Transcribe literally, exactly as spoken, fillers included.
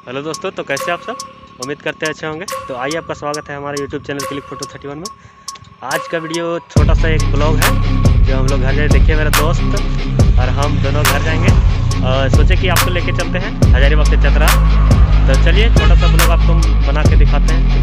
Hello दोस्तों, तो कैसे आप सब? उम्मीद करते हैं अच्छे होंगे। तो आइए, आपका स्वागत है हमारे YouTube channel click photo thirty one में। आज का वीडियो छोटा सा एक ब्लॉग है जो हम लोग घर जाए। देखिए, मेरा दोस्त और हम दोनों घर जाएंगे और सोचे कि आपको लेके चलते हैं हजारीबाग से चतरा। तो चलिए, छोटा सा ब्लॉग आपको बना के दिखाते हैं।